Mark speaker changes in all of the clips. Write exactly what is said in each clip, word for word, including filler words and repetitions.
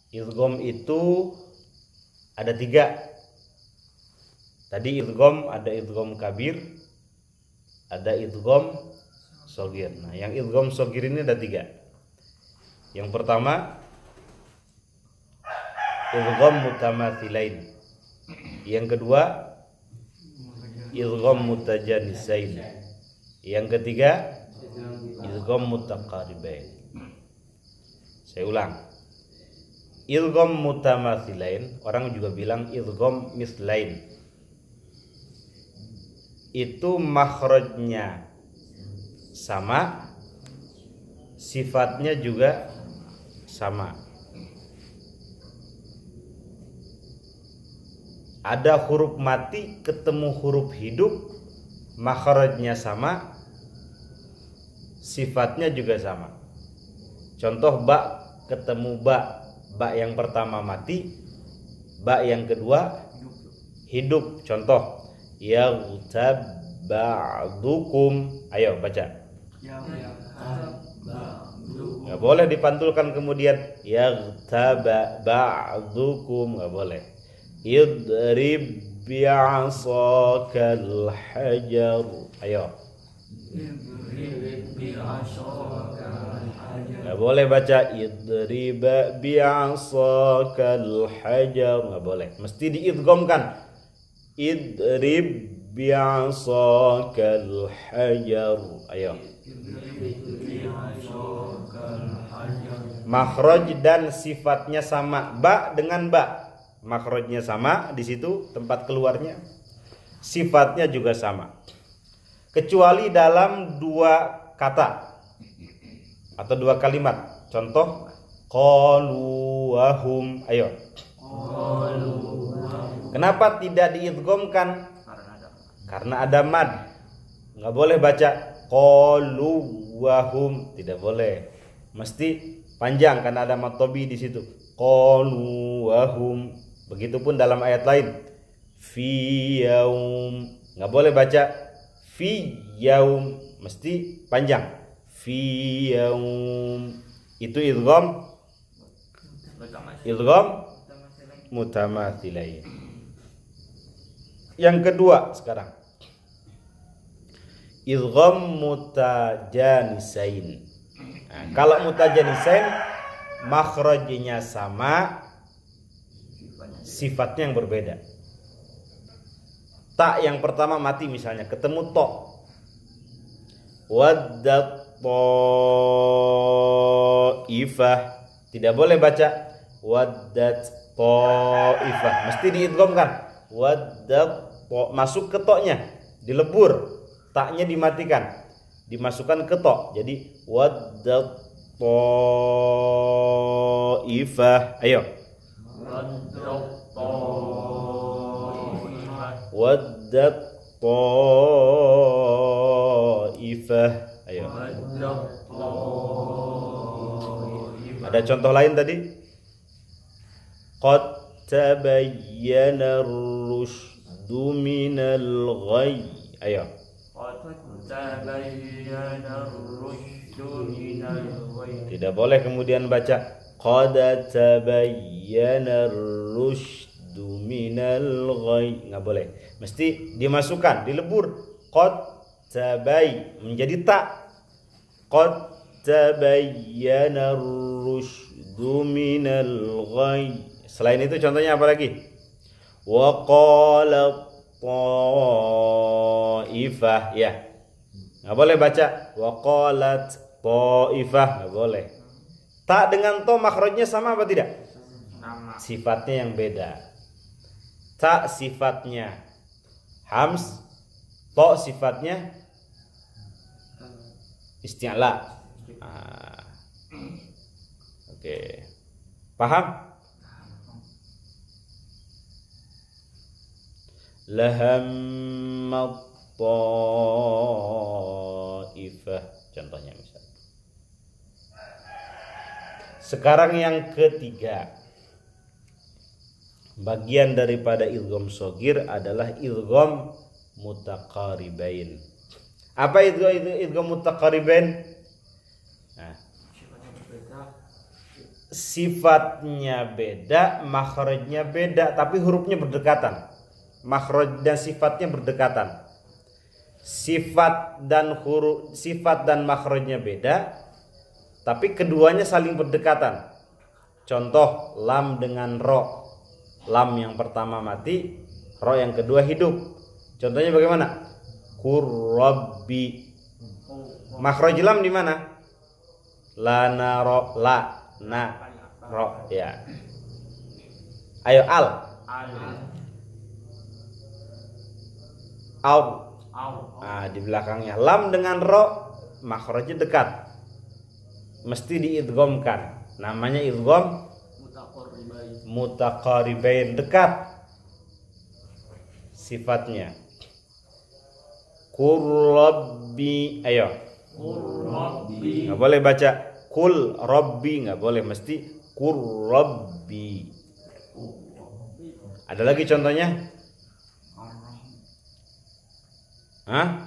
Speaker 1: Idgham itu ada tiga. Tadi idgham ada idgham kabir, ada idgham shogir. Nah, yang idgham shogir ini ada tiga. Yang pertama idgham mutamathilain. Yang kedua idgham mutajanisain. Yang ketiga idgham mutaqaribain. Saya ulang. Idgham mutamathilain, orang juga bilang idgham mislain. Itu makhrajnya sama, sifatnya juga sama. Ada huruf mati ketemu huruf hidup, makhrajnya sama, sifatnya juga sama. Contoh ba ketemu ba, ba yang pertama mati, ba yang kedua hidup. Contoh yaghtab ba'dukum. Ayo baca. Nggak boleh dipantulkan kemudian yaghtab ba'dukum, nggak boleh. Idrib bi'asakal hajar. Ayo. Nggak boleh baca idrib bi'asakal hajar, nggak boleh. Mesti diidghamkan. Idrib bi'asakal hajar. Ayo. Makhraj dan sifatnya sama. Ba dengan ba, makhrajnya sama, di situ tempat keluarnya. Sifatnya juga sama. Kecuali dalam dua kata atau dua kalimat. Contoh qalu wa hum. Ayo. Kenapa tidak diidghamkan? Karena ada mad. Nggak boleh baca qalu wa hum, tidak boleh. Mesti panjang karena ada mad tobi di situ. Qalu wa hum. Begitupun dalam ayat lain. Fi yaum. Nggak boleh baca fi yaum, mesti panjang. Fi yaum. Itu idgham idgham mutamathilain. Yang kedua sekarang idgham mutajanisain. Nah, kalau mutajanisain makhrajnya sama, sifatnya yang berbeda. Ta yang pertama mati misalnya, ketemu to. Waddat ta'ifah. Tidak boleh baca waddat ta'ifah, mesti diidghamkan. Waddat to, masuk ke to-nya, dilebur, taknya dimatikan, dimasukkan ke to. Jadi waddat ta'ifah. Ayo. Waddat ta'ifah. Ayo. Ada contoh lain tadi? Qad tabayyana ar-rusydu minal ghayy. Ayo. Tidak boleh kemudian baca qad tabayyana ar-rusydu minal ghayy, nggak boleh. Mesti dimasukkan, dilebur. Qad tabay menjadi ta. Qad tabayyana ar-rusydu minal ghayy. Selain itu contohnya apa lagi? Wa qala ta'ifah, ya. Nggak boleh baca wa qalat ta'ifah, nggak boleh. Ta dengan to makhrajnya sama apa tidak? Sifatnya yang beda. Ta sifatnya hams, to sifatnya isti'la. Ah. Oke. Paham? Lahammat ta'ifah contohnya misal. Sekarang yang ketiga, bagian daripada idgham shogir adalah idgham mutaqaribain. Apa itu idgham mutaqaribain? Nah, sifatnya beda, makhrajnya beda, tapi hurufnya berdekatan. Makhraj dan sifatnya berdekatan. Sifat dan huruf, sifat dan makhrajnya beda, tapi keduanya saling berdekatan. Contoh lam dengan ro. Lam yang pertama mati, ro yang kedua hidup. Contohnya bagaimana? Qurrabbi. Makhraj lam di mana? La na ro, la na ro, ya. Ayo al. Au. Nah, di belakangnya lam dengan ro makhrajnya dekat. Mesti diidghamkan. Namanya idgham mutaqaribain, dekat sifatnya. Qur rabbi, ayo. Nggak boleh baca kul rabbi, nggak boleh, mesti qur rabbi. Ada lagi contohnya? Hah?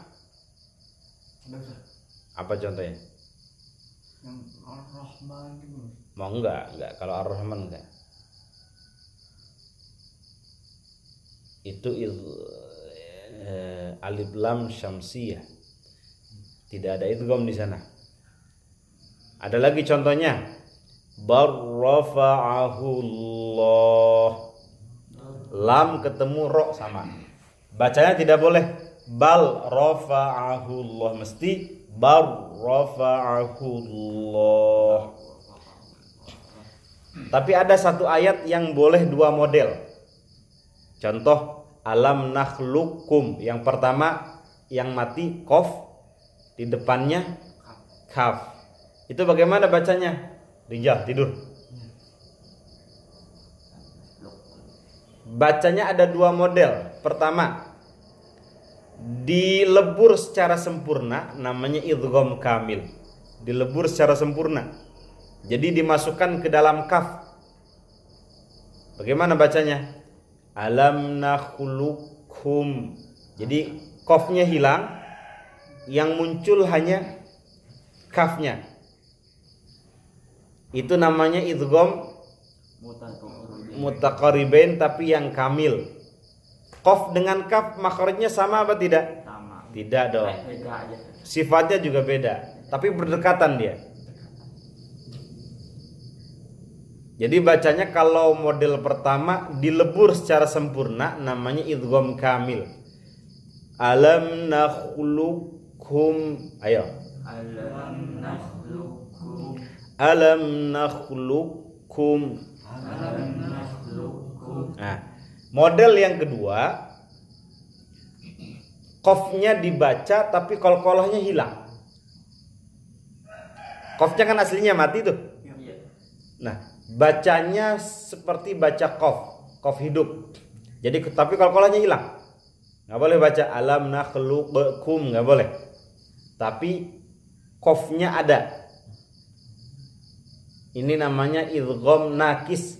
Speaker 1: Apa contohnya? Mau enggak? Enggak, kalau Ar-Rahman enggak. Itu il, eh, alif lam syamsiyah. Tidak ada idgham di sana. Ada lagi contohnya? Barrafa'ahullah. Lam ketemu ro sama. Bacanya tidak boleh bal rafa'ahullah, mesti bar rafa'ahullah. Tapi ada satu ayat yang boleh dua model. Contoh alam nakhlukum, yang pertama yang mati qaf, di depannya kaf. Itu bagaimana bacanya? Rijal tidur. Bacanya ada dua model. Pertama, dilebur secara sempurna, namanya idgham kamil. Dilebur secara sempurna, jadi dimasukkan ke dalam kaf. Bagaimana bacanya? Alam nakhluqukum. Jadi qafnya hilang, yang muncul hanya kafnya. Itu namanya idgham mutaqaribain, tapi yang kamil. Qaf dengan kaf makhrajnya sama apa tidak?
Speaker 2: Sama.
Speaker 1: Tidak dong.
Speaker 2: Beda aja.
Speaker 1: Sifatnya juga beda, tapi berdekatan dia. Jadi bacanya kalau model pertama dilebur secara sempurna, namanya idgham kamil. Alam nakhluqukum. Ayo.
Speaker 2: Alam nakhluqukum.
Speaker 1: Alam nakhluqukum.
Speaker 2: Alam nakhluqukum.
Speaker 1: Nah, model yang kedua, qafnya dibaca tapi qalqalahnya hilang. Qafnya kan aslinya mati tuh.
Speaker 2: Iya.
Speaker 1: Nah, bacanya seperti baca qaf, qaf hidup. Jadi tapi qalqalahnya hilang. Nggak boleh baca alam nakhluqukum, nggak boleh. Tapi qafnya ada. Ini namanya idgham nakis.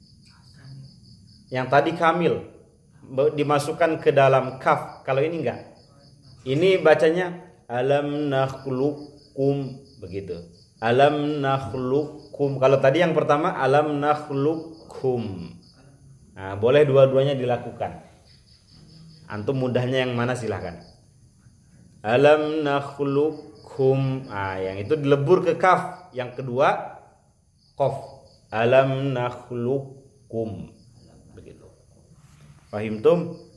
Speaker 1: Yang tadi kamil dimasukkan ke dalam kaf, kalau ini enggak. Ini bacanya alam nakhluqukum, begitu. Alam nakhluqukum. Kalau tadi yang pertama alam nakhluqukum. Nah, boleh dua-duanya dilakukan. Antum mudahnya yang mana silahkan. Alam nakhluqukum. Ah, yang itu dilebur ke kaf. Yang kedua qaf. Alam nakhluqukum. Begitu. Fahimtum?